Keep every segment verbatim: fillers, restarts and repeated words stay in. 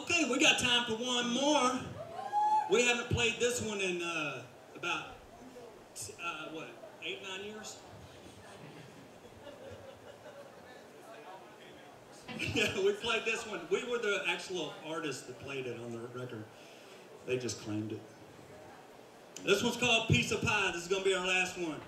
Okay, we got time for one more. We haven't played this one in uh, about, uh, what, eight, nine years? Yeah, we played this one. We were the actual artists that played it on the record. They just claimed it. This one's called Piece of Pie. This is going to be our last one.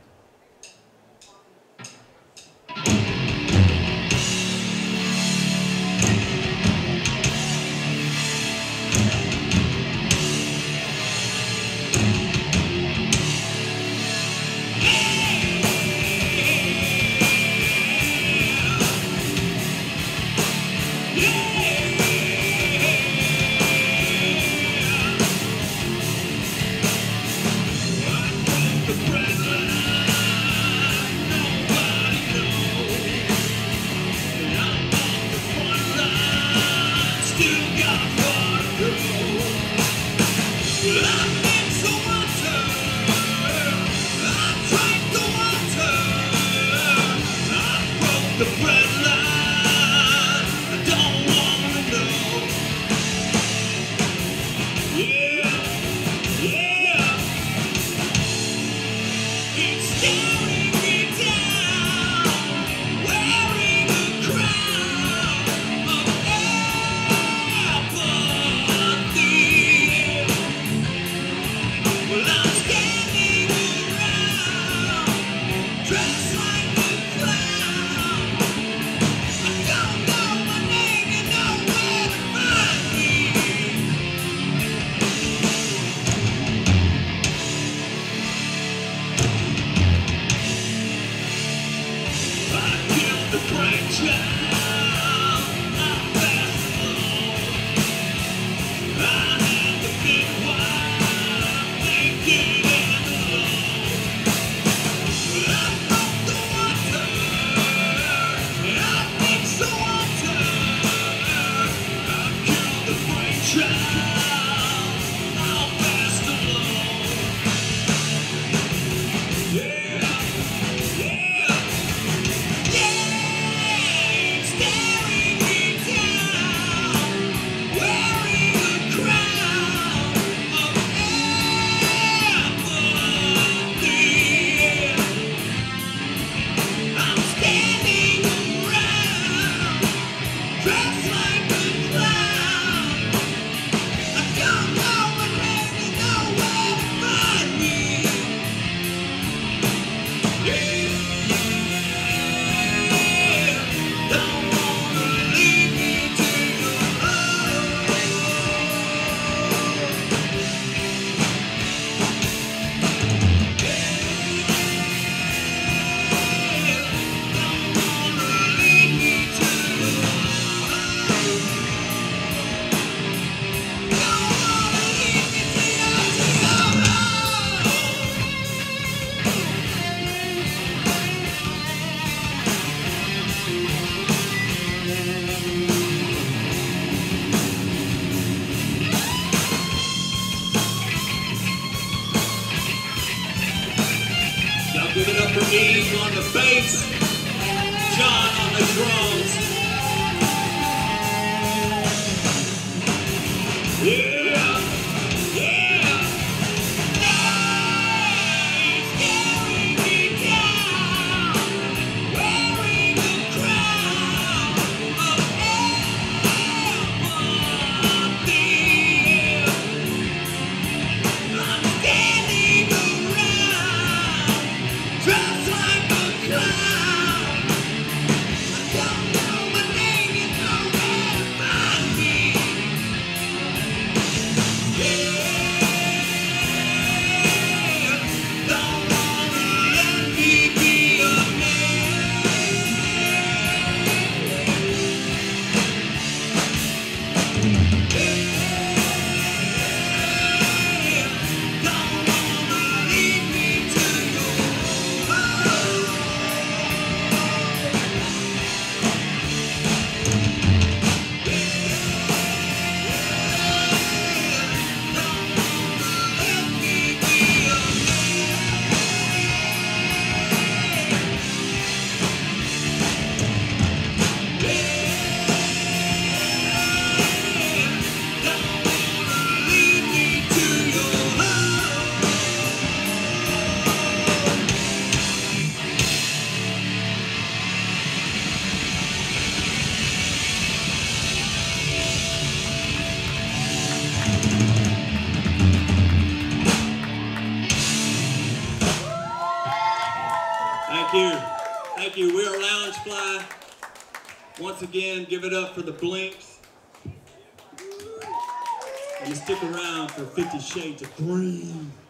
Give it up for Eve on the bass, John on the drums. Yeah, yeah. He's carrying me down, wearing the crown of empathy. I'm standing around, just like a clown. I don't know my name, you know where to find me. Thank you. Thank you. We are Lounge Fly. Once again, give it up for the Blinks. And you stick around for Fifty Shades of Green.